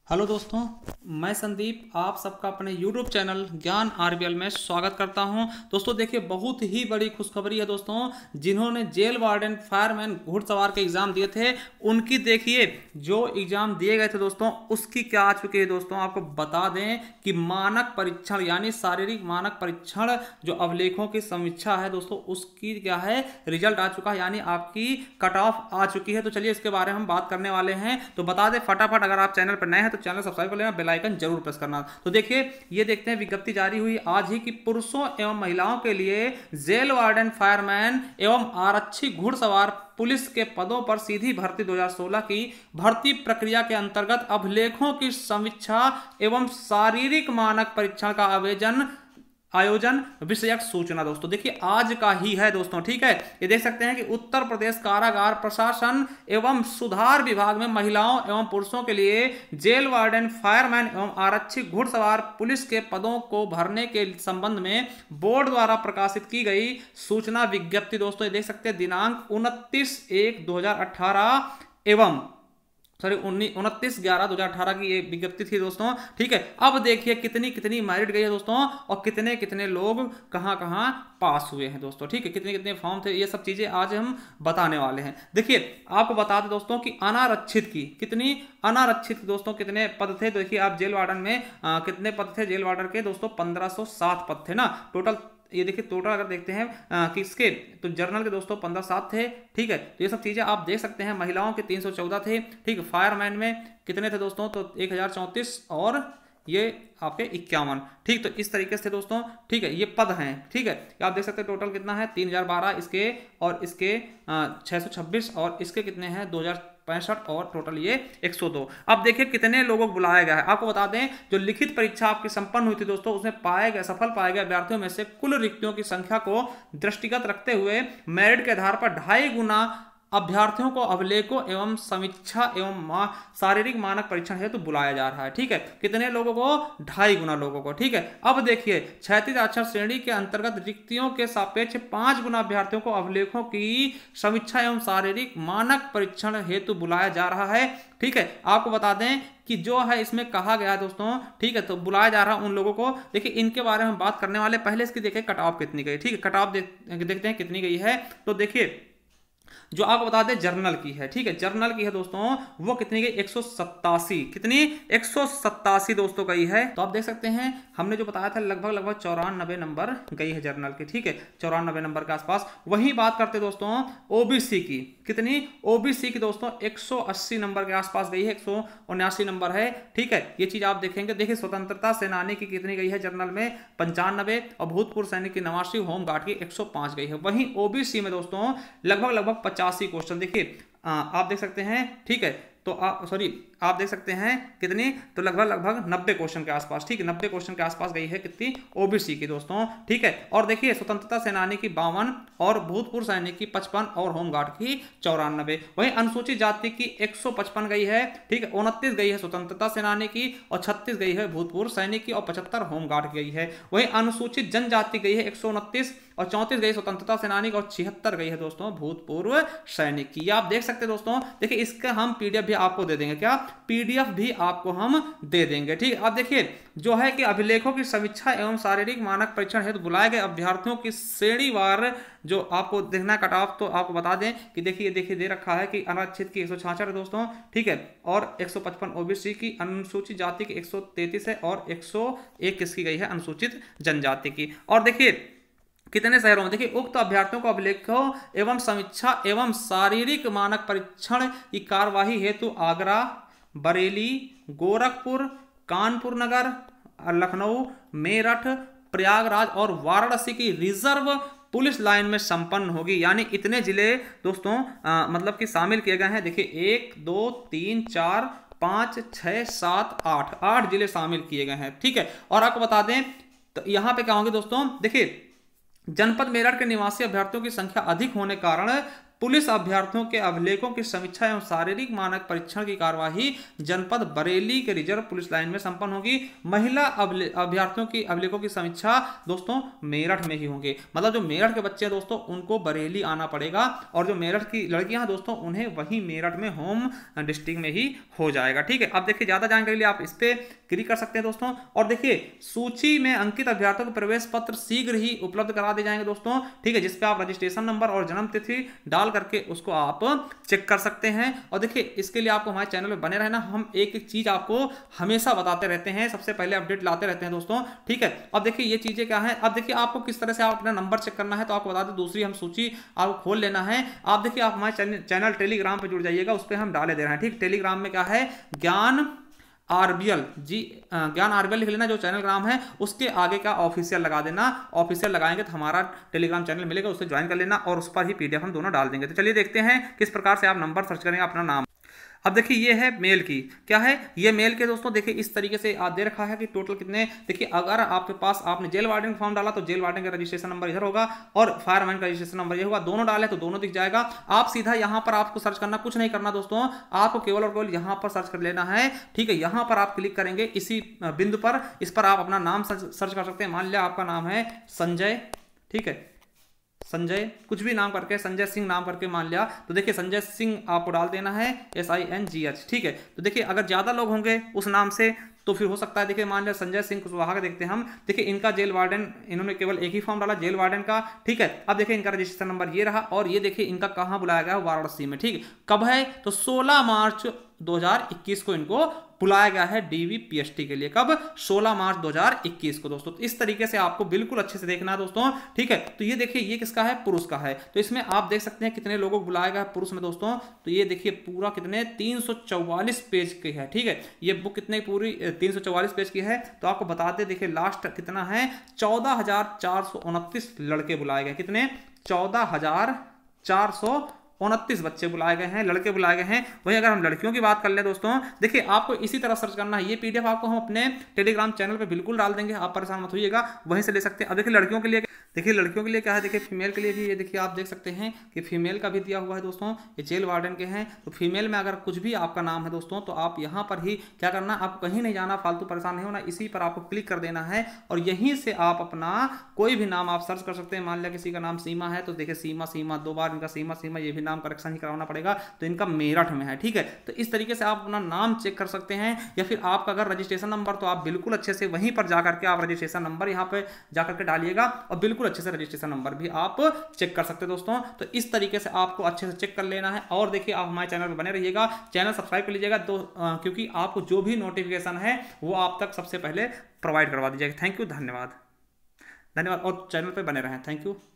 Hello दोस्तों, मैं संदीप आप सबका अपने YouTube चैनल ज्ञान आरबीएल में स्वागत करता हूं। दोस्तों देखिए, बहुत ही बड़ी खुशखबरी है दोस्तों। जिन्होंने जेल वार्डन, फायरमैन, घुड़सवार के एग्जाम दिए थे, उनकी देखिए जो एग्जाम दिए गए थे दोस्तों, उसकी क्या आ चुकी है दोस्तों। आपको बता दें कि मानक परीक्षण यानी शारीरिक मानक परीक्षण जो अभिलेखों की समीक्षा है दोस्तों, उसकी क्या है, रिजल्ट आ चुका है, यानी आपकी कट ऑफ आ चुकी है। तो चलिए इसके बारे में हम बात करने वाले हैं। तो बता दें फटाफट, अगर आप चैनल पर नए हैं तो चैनल सब्सक्राइब कर लेना, बेल आइकन जरूर प्रेस करना। तो देखिए ये देखते हैं, विज्ञप्ति जारी हुई आज ही कि पुरुषों एवं महिलाओं के लिए जेल वार्डन, फायरमैन एवं आरक्षी घुड़सवार पुलिस के पदों पर सीधी भर्ती 2016 की भर्ती प्रक्रिया के अंतर्गत अभिलेखों की समीक्षा एवं शारीरिक मानक परीक्षण का आयोजन विषयक सूचना। दोस्तों देखिए आज का ही है दोस्तों, ठीक है। ये देख सकते हैं कि उत्तर प्रदेश कारागार प्रशासन एवं सुधार विभाग में महिलाओं एवं पुरुषों के लिए जेल वार्डन, फायरमैन एवं आरक्षी घुड़सवार पुलिस के पदों को भरने के संबंध में बोर्ड द्वारा प्रकाशित की गई सूचना विज्ञप्ति। दोस्तों ये देख सकते हैं दिनांक 29/1/2018 एवं 29/11/2018 की ये विज्ञप्ति थी दोस्तों, ठीक है। अब देखिए कितनी कितनी मेरिट गई है दोस्तों, और कितने कितने लोग कहां कहां पास हुए हैं दोस्तों, ठीक है। कितने कितने फॉर्म थे, ये सब चीजें आज हम बताने वाले हैं। देखिए आपको बता दें दोस्तों कि अनारक्षित की कितनी, अनारक्षित दोस्तों कितने पद थे। देखिए आप जेल वार्डन में कितने पद थे जेल वार्डन के दोस्तों, 1507 पद थे ना टोटल। ये देखिए टोटल अगर देखते हैं किसके, तो जर्नल के दोस्तों 1507 थे, ठीक है। तो ये सब चीजें आप देख सकते हैं। महिलाओं के 314 थे, ठीक है। फायरमैन में कितने थे दोस्तों, तो 1034 और ये आपके 51, ठीक। तो इस तरीके से दोस्तों, ठीक है, ये पद हैं, ठीक है। आप देख सकते हैं टोटल कितना है, 3012 इसके, और इसके 626, और इसके कितने हैं 2065, और टोटल ये 102। अब देखिए कितने लोगों को बुलाया गया है। आपको बता दें जो लिखित परीक्षा आपकी संपन्न हुई थी दोस्तों, उसमें सफल पाए गए अभ्यर्थियों में से कुल रिक्तियों की संख्या को दृष्टिगत रखते हुए मेरिट के आधार पर 2.5 गुना अभ्यर्थियों को अभिलेखों एवं समीक्षा एवं शारीरिक मानक परीक्षण हेतु बुलाया जा रहा है, ठीक है। कितने लोगों को, 2.5 गुना लोगों को, ठीक है। अब देखिए क्षैतिज अक्षर श्रेणी के अंतर्गत रिक्तियों के सापेक्ष 5 गुना अभ्यर्थियों को अभिलेखों की समीक्षा एवं शारीरिक मानक परीक्षण हेतु बुलाया जा रहा है, ठीक है। आपको बता दें कि जो है इसमें कहा गया है दोस्तों, ठीक है, तो बुलाया जा रहा है उन लोगों को। देखिए इनके बारे में बात करने वाले, पहले इसकी देखिए कट ऑफ कितनी गई, ठीक है। कट ऑफ देखते हैं कितनी गई है। तो देखिए जो आपको बता दें जर्नल की है, ठीक है, जर्नल की है दोस्तों, वो कितनी गई, 187, कितनी 187 दोस्तों गई है। तो आप देख सकते हैं हमने जो बताया था लगभग 94 नंबर गई है जर्नल की, ठीक है, 94 नंबर के आसपास। वही बात करते दोस्तों ओबीसी की, कितनी, ओबीसी की दोस्तों 180 नंबर के आसपास गई है, 179 नंबर है, ठीक है। ये चीज आप देखेंगे। देखिए स्वतंत्रता सेनानी की कितनी गई है जर्नल में, 95, और भूतपूर्व सैनिक की 89, होमगार्ड की 105 गई है। वहीं ओबीसी में दोस्तों लगभग 85 क्वेश्चन, देखिए आप देख सकते हैं, ठीक है। तो आप देख सकते हैं कितनी, तो लगभग 90 क्वेश्चन के आसपास, ठीक है, 90 क्वेश्चन के आसपास गई है कितनी, ओबीसी की दोस्तों, ठीक है। और देखिए स्वतंत्रता सेनानी की 52, और भूतपूर्व सैनिक की 55, और होमगार्ड की 94। वहीं अनुसूचित जाति की 155 गई है, ठीक है, 29 गई है स्वतंत्रता सेनानी की, और 36 गई है भूतपूर्व सैनिक की, और 75 होमगार्ड की गई है। वहीं अनुसूचित जनजाति गई है 129, और 34 गई स्वतंत्रता सेनानी की, और 76 गई है दोस्तों भूतपूर्व सैनिक की। आप देख सकते हैं दोस्तों, देखिए इसका हम पीडीएफ भी आपको दे देंगे, क्या पीडीएफ भी आपको हम दे देंगे, ठीक। अब देखिए जो है कि अभिलेखों की समीक्षा एवं शारीरिक मानक परीक्षण हेतु बुलाए गए अभ्यर्थियों की श्रेणीवार जो आपको देखना कट ऑफ, तो आपको बता दें कि देखिए दे रखा है कि अनारक्षित की 166 है दोस्तों, ठीक है, और 155 ओबीसी की, अनुसूचित जाति की 133 है, और 101 किसकी गई है, अनुसूचित जनजाति की। और देखिए कितने शहरों में, देखिए उक्त अभ्यर्थियों को अभिलेखों एवं समीक्षा एवं शारीरिक मानक परीक्षण की कार्यवाही हेतु आगरा, बरेली, गोरखपुर, कानपुर नगर, लखनऊ, मेरठ, प्रयागराज और वाराणसी की रिजर्व पुलिस लाइन में संपन्न होगी। यानी इतने जिले दोस्तों मतलब कि शामिल किए गए हैं। देखिए 1 2 3 4 5 6 7 8 जिले शामिल किए गए हैं, ठीक है। और आपको बता दें तो यहां पे क्या होंगे दोस्तों, देखिए जनपद मेरठ के निवासी अभ्यर्थियों की संख्या अधिक होने कारण पुलिस अभ्यर्थियों के अभिलेखों की समीक्षा एवं शारीरिक मानक परीक्षण की कार्यवाही जनपद बरेली के रिजर्व पुलिस लाइन में संपन्न होगी। महिला अभ्यर्थियों की अभिलेखों की समीक्षा दोस्तों मेरठ में ही होंगे। मतलब जो मेरठ के बच्चे हैं दोस्तों उनको बरेली आना पड़ेगा, और जो मेरठ की लड़कियां हैं दोस्तों उन्हें वही मेरठ में होम डिस्ट्रिक्ट में ही हो जाएगा। ठीक है, अब देखिए ज्यादा जानकारी के लिए आप इस पे क्लिक कर सकते हैं दोस्तों। और देखिए सूची में अंकित अभ्यर्थियों को प्रवेश पत्र शीघ्र ही उपलब्ध करा दिए जाएंगे दोस्तों। ठीक है, जिसपे आप रजिस्ट्रेशन नंबर और जन्म तिथि डाल करके उसको आप चेक कर सकते हैं। और देखिए इसके लिए आपको हमारे चैनल में बने रहना, हम एक एक चीज आपको हमेशा बताते रहते हैं, सबसे पहले अपडेट लाते रहते हैं दोस्तों। ठीक है, अब देखिए ये चीजें क्या है। अब देखिए आपको किस तरह से आप अपना नंबर चेक करना है, तो आपको बता दें दूसरी हम सूची आपको खोल लेना है। आप देखिए आप हमारे चैनल टेलीग्राम पे जुड़ जाइएगा, उस पर हम डाले दे रहे हैं। ठीक, टेलीग्राम में क्या है, ज्ञान आरबीएल जी, ज्ञान आरबीएल लिख लेना जो चैनल ग्राम है, उसके आगे का ऑफिशियल लगा देना। ऑफिशियल लगाएंगे तो हमारा टेलीग्राम चैनल मिलेगा, उससे ज्वाइन कर लेना और उस पर ही पीडीएफ हम दोनों डाल देंगे। तो चलिए देखते हैं किस प्रकार से आप नंबर सर्च करेंगे, अपना नाम। अब देखिए ये है मेल की, क्या है ये मेल के दोस्तों। देखिए इस तरीके से आप दे रखा है कि टोटल कितने। देखिए अगर आपके पास आपने जेल वार्डन का फॉर्म डाला तो जेल वार्डन का रजिस्ट्रेशन नंबर इधर होगा और फायरमैन का रजिस्ट्रेशन नंबर ये होगा। दोनों डाले तो दोनों दिख जाएगा। आप सीधा यहाँ पर आपको सर्च करना, कुछ नहीं करना दोस्तों, आपको केवल और केवल यहाँ पर सर्च कर लेना है। ठीक है, यहाँ पर आप क्लिक करेंगे इसी बिंदु पर, इस पर आप अपना नाम सर्च कर सकते हैं। मान लिया आपका नाम है संजय, ठीक है, संजय कुछ भी नाम करके, संजय सिंह नाम करके मान लिया, तो देखिए संजय सिंह आपको डाल देना है SINGH। ठीक है, तो देखिए अगर ज्यादा लोग होंगे उस नाम से तो फिर हो सकता है, देखिए मान लिया संजय सिंह कुशवाहा का देखते हैं हम। देखिए इनका जेल वार्डन, इन्होंने केवल एक ही फॉर्म डाला जेल वार्डन का। ठीक है, अब देखिए इनका रजिस्ट्रेशन नंबर ये रहा, और ये देखिए इनका कहाँ बुलाया गया, वाराणसी में। ठीक, कब है तो 16 मार्च 2021 को इनको बुलाया गया है DVPST के लिए। कब, 16 मार्च 2021 को दोस्तों। तो इस तरीके से आपको बिल्कुल अच्छे से देखना है दोस्तों। ठीक है, तो ये देखिए ये किसका है, पुरुष का है। तो इसमें आप देख सकते हैं कितने लोगों को बुलाया गया है पुरुष में दोस्तों। तो ये देखिए पूरा कितने 344 पेज की है। ठीक है, ये बुक कितने पूरी 344 पेज की है। तो आपको बताते देखिए लास्ट कितना है, 14,429 लड़के बुलाए गए। कितने, 14,429 बच्चे बुलाए गए हैं, लड़के बुलाए गए हैं। वहीं अगर हम लड़कियों की बात कर ले दोस्तों, देखिए आपको इसी तरह सर्च करना है। ये पीडीएफ आपको हम अपने टेलीग्राम चैनल पे बिल्कुल डाल देंगे, आप परेशान मत होइएगा, वहीं से ले सकते हैं। अब देखिए लड़कियों के लिए, देखिए लड़कियों के लिए क्या है, देखिए फीमेल के लिए भी ये देखिए आप देख सकते हैं कि फीमेल का भी दिया हुआ है दोस्तों। ये जेल वार्डन के हैं। तो फीमेल में अगर कुछ भी आपका नाम है दोस्तों, तो आप यहाँ पर ही क्या करना, आप कहीं नहीं जाना, फालतू परेशान नहीं होना, इसी पर आपको क्लिक कर देना है और यहीं से आप अपना कोई भी नाम आप सर्च कर सकते हैं। मान लिया किसी का नाम सीमा है, तो देखिए सीमा सीमा 2 बार इनका सीमा सीमा, ये भी नाम करेक्शन ही कराना पड़ेगा, तो इनका मेरठ में है। ठीक है, तो इस तरीके से आप अपना नाम चेक कर सकते हैं। या फिर आपका अगर रजिस्ट्रेशन नंबर, तो आप बिल्कुल अच्छे से वहीं पर जाकर के आप रजिस्ट्रेशन नंबर यहाँ पे जाकर के डालिएगा और बिल्कुल अच्छे से रजिस्ट्रेशन नंबर भी आप चेक कर सकते हैं दोस्तों। तो इस तरीके से आपको अच्छे से चेक कर लेना है। और देखिए आप हमारे चैनल पर बने रहिएगा, चैनल सब्सक्राइब कर लीजिएगा, तो क्योंकि आपको जो भी नोटिफिकेशन है वो आप तक सबसे पहले प्रोवाइड करवा दीजिएगा। थैंक यू, धन्यवाद, और चैनल पर बने रहें। Thank you.